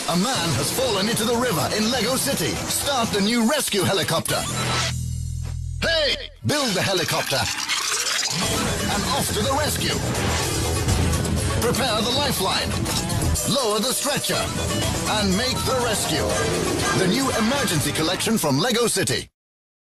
A man has fallen into the river in Lego City. Start the new rescue helicopter. Hey! Build the helicopter. And off to the rescue. Prepare the lifeline. Lower the stretcher. And make the rescue. The new emergency collection from Lego City.